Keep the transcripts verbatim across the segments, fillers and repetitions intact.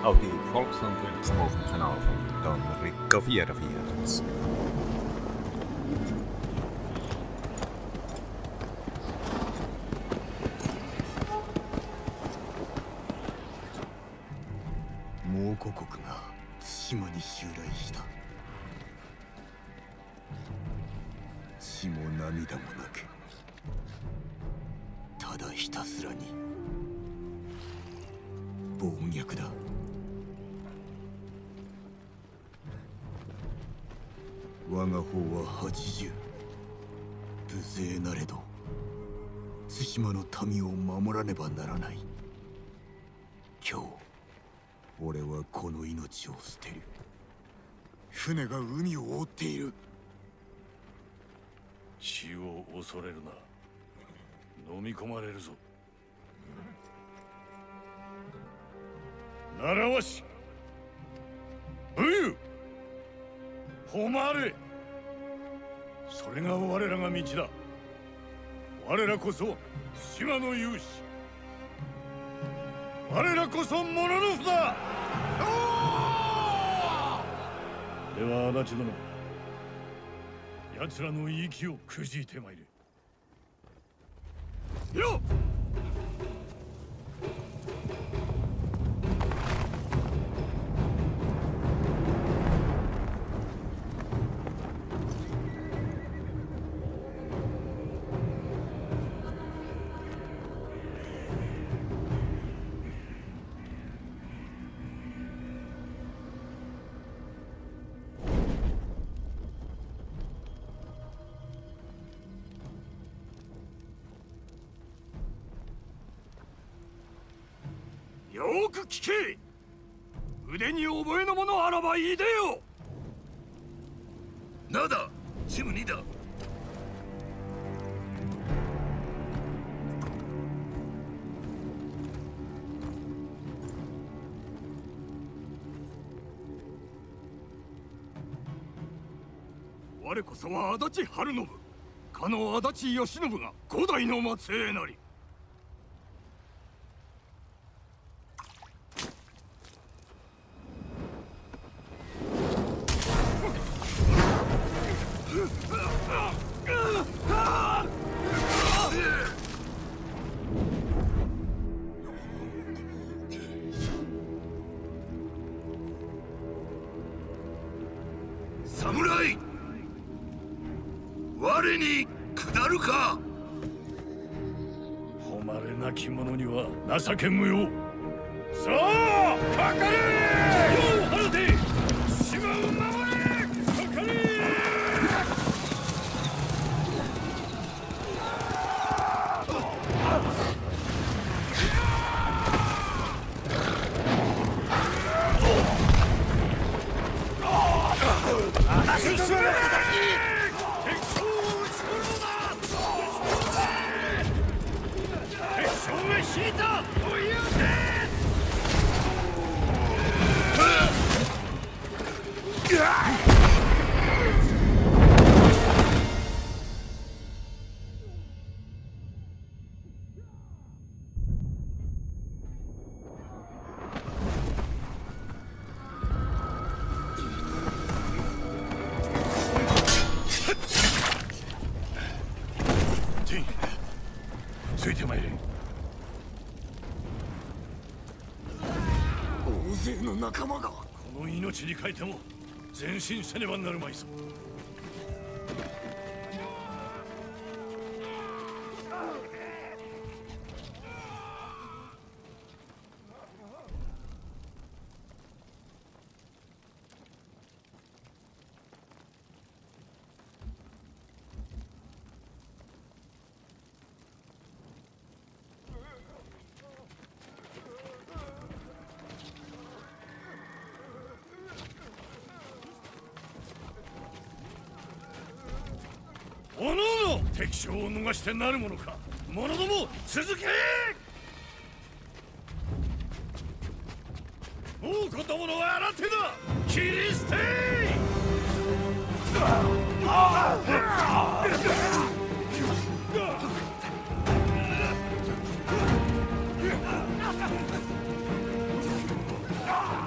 Auch die Volkshand willkommen auf dem Kanal von Don Rico vierundvierzig. 蒙古国が対馬に襲来した。血も涙もなく、ただひたすらに暴虐だ。我が方は八十、無勢なれど対馬の民を守らねばならない。今日俺はこの命を捨てる。船が海を覆っている。 死を恐れるな。飲み込まれるぞ。習わし、武勇、誉れ、それが我らが道だ。我らこそ島の勇士、我らこそモノノフだ。では足立殿、奴らの息をくじいてまいれ。よっ！よく聞け。腕に覚えのものあらばいいでよ。 なだ、チムにだ。 我こそは足立晴信、かの足立義信が五代の末裔なり。 侍、我に下るか。 誉れなき者には情け無用。さあ、かかれ。世を放て、島を守れ。かかれ。進め！敵将を撃ち取るのだ！敵将が引いたというついてまいれ。 大勢の仲間が。 この命に代えても前進せねばなるまいぞ。おのおの敵将を逃してなるものか。者ども続け。王子どもの新手だ。切り捨て。あ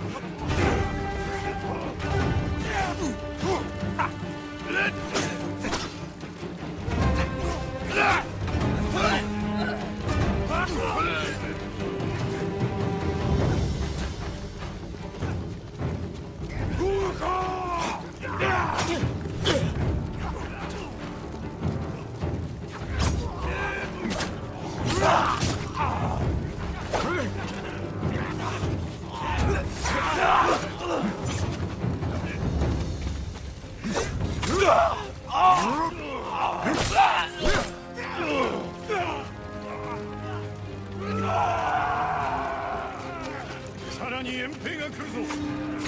さらに援兵が来るぞ。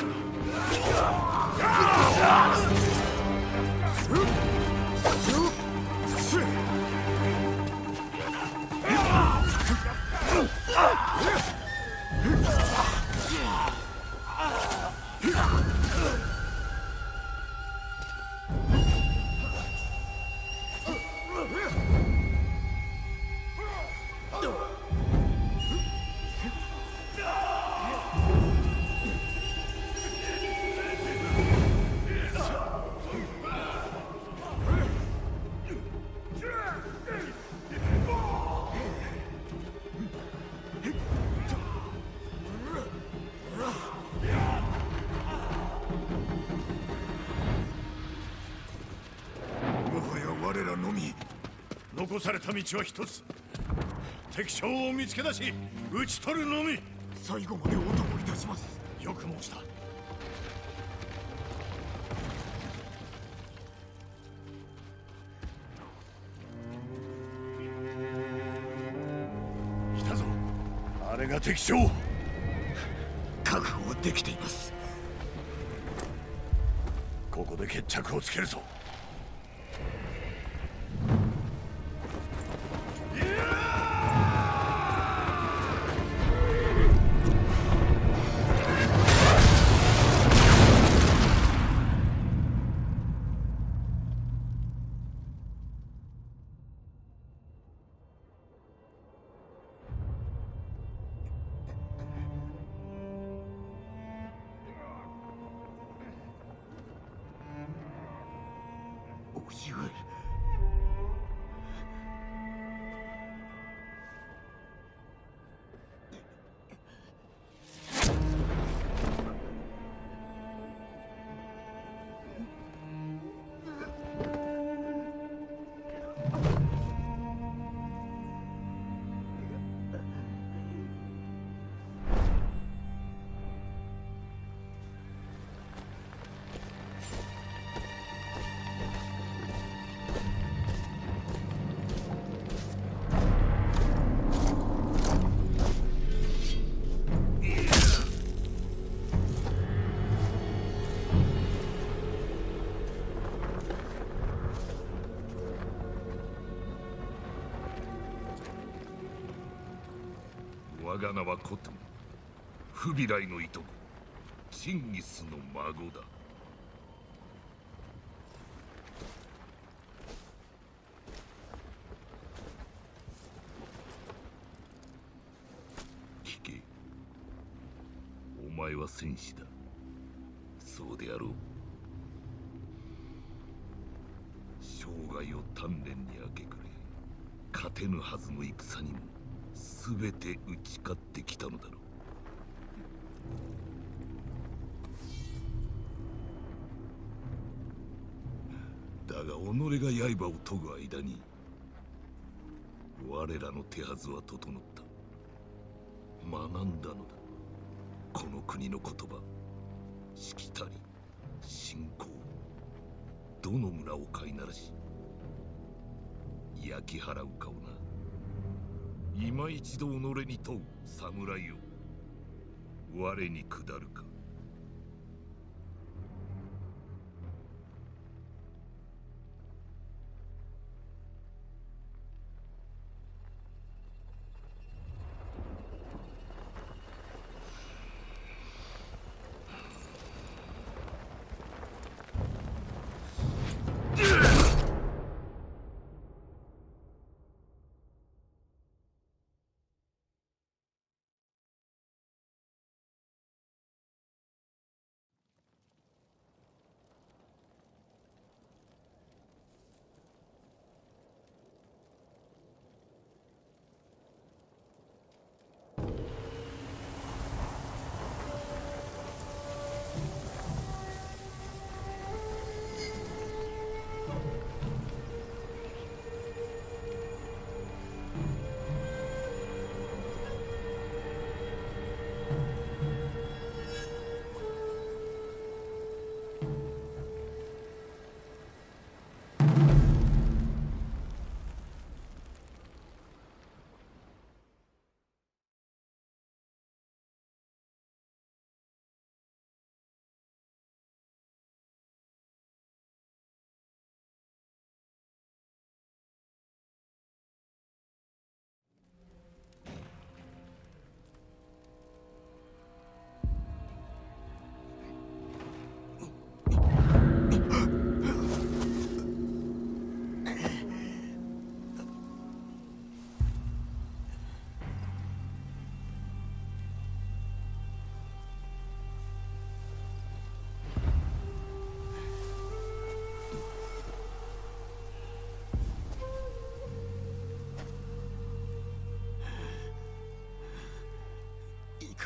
我らのみ。 残された道は一つ。敵将を見つけ出し討ち取るのみ。 最後までお供いたします。 よく申した。来たぞ。あれが敵将。 確保できています。 ここで決着をつけるぞ。 おしぐい。 我が名はコトゥン、フビライのいとこ、チンギスの孫だ。聞け、お前は戦士だ。そうであろう。生涯を鍛錬に明け暮れ、勝てぬはずの戦にも全て打ち勝ってきたのだろう。だが己が刃を研ぐ間に我らの手はずは整った。学んだのだ。この国の言葉、しきたり、信仰、どの村を飼いならし焼き払う顔な。今一度己に問う侍よ、我に下るか。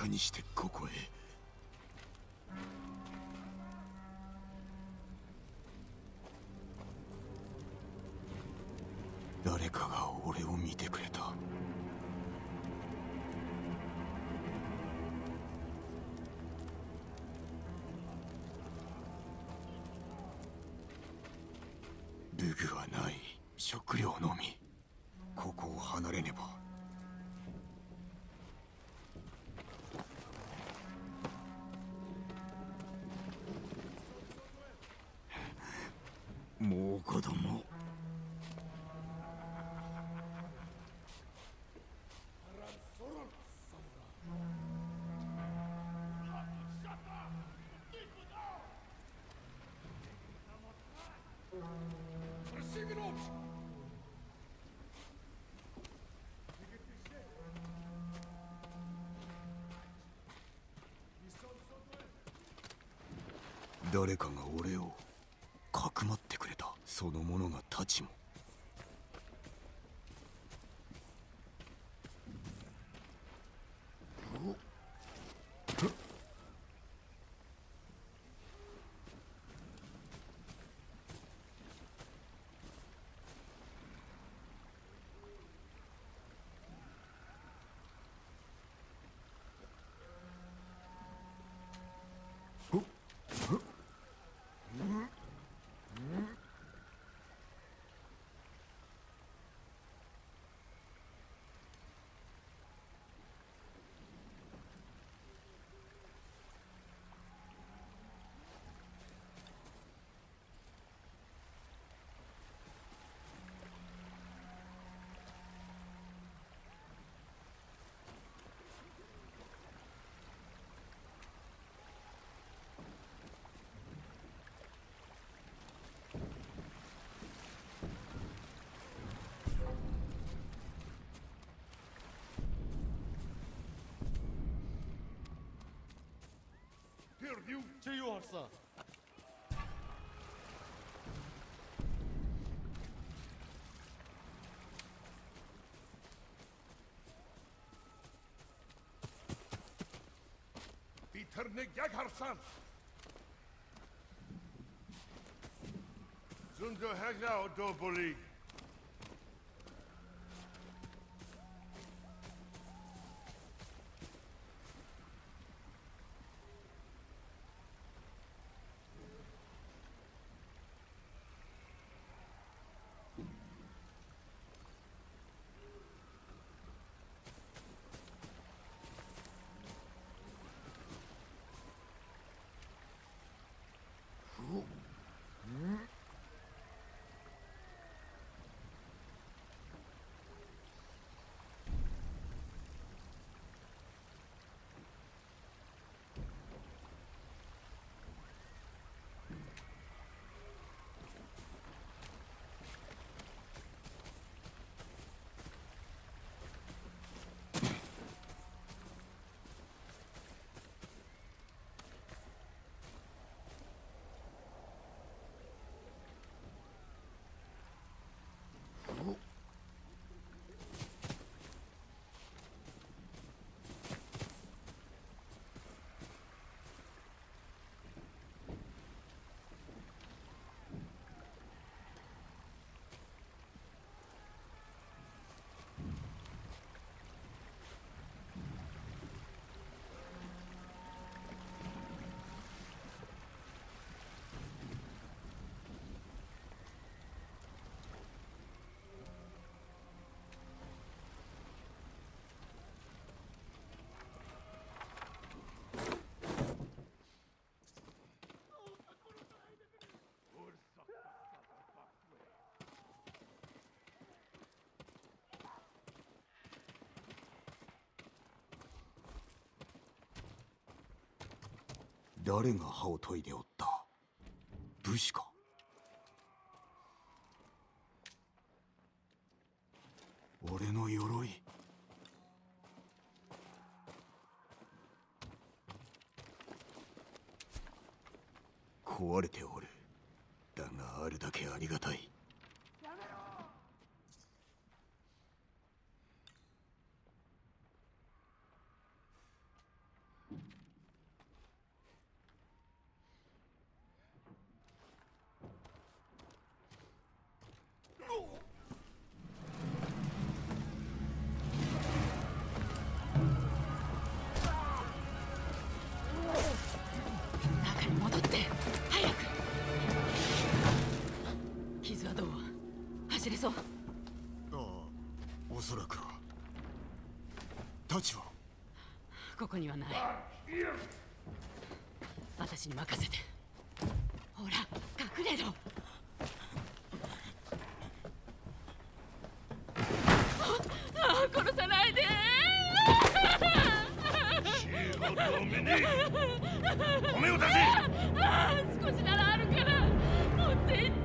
かにしてここへ。誰かが俺を見てくれた。武具はない。食料のみ。ここを離れねば。もう子供。誰かが俺をかくまってくれた。その者が太刀も。 Ce varsa. Bitirnik yakarsan. Zundu hega o doboli. 誰が歯を研いでおった。武士か。俺の鎧。壊れておる。だがあるだけありがたい。 走れそう？ ああ、おそらくは。太刀はここにはない。私に任せて。ほら隠れろ。ああ、殺さないで。 シェーハートを目に米を出せ。 ああ、少しならあるから持って行って。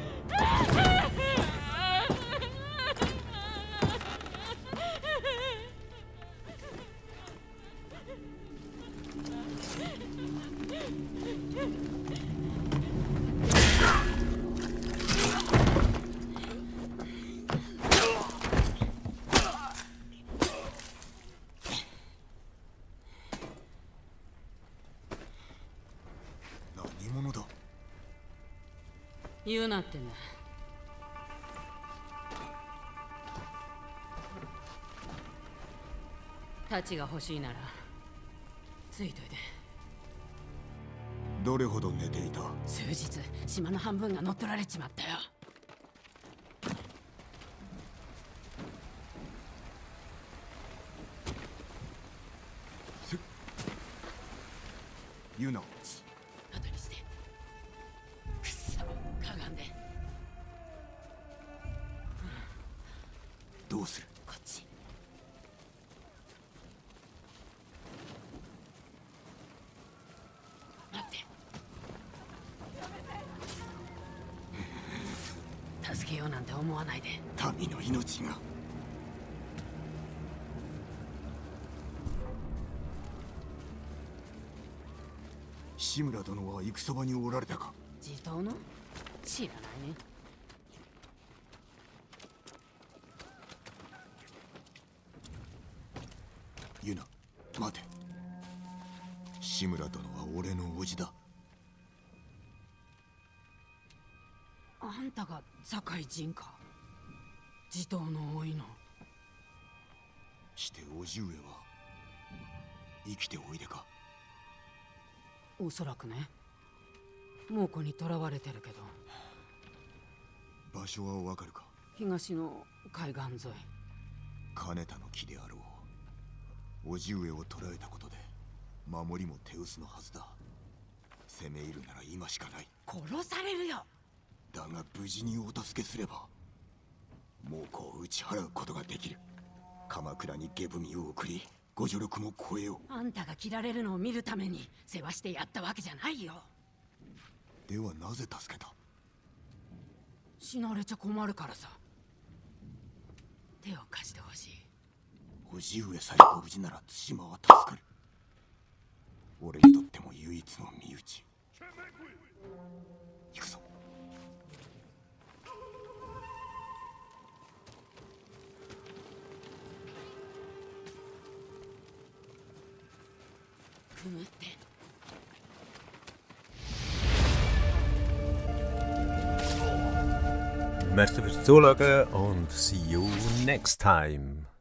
何者だ。 言うなってんだ。太刀が欲しいならついといて。 どれほど寝ていた。 数日、島の半分が乗っ取られちまったよ。 ユナ、 後にして。くっそ、かがんで。 どうする。 こっち。待って。助けようなんて思わないで。 民の命が。志村殿は戦場におられたか。 地頭の？知らないね。 ユナ、待て。志村殿は俺の叔父だ。 あんたが堺人か。地頭の多いの。 して叔父上は生きておいでか。 おそらくね。猛虎に囚われてるけど。 場所はわかるか。 東の海岸沿い。 金田の木であろう。叔父上を捕らえたことで守りも手薄のはずだ。攻め入るなら今しかない。 殺されるよ。 だが無事にお助けすれば猛虎を打ち払うことができる。鎌倉に下踏みを送りご助力も超えよう。 あんたが切られるのを見るために世話してやったわけじゃないよ。 ではなぜ助けた。 死なれちゃ困るからさ。手を貸してほしい。 叔父上さえご無事なら対馬は助かる。俺にとっても唯一の身内。行くぞ。 くぐって。 Merci fürs Zuschauen und see you next time.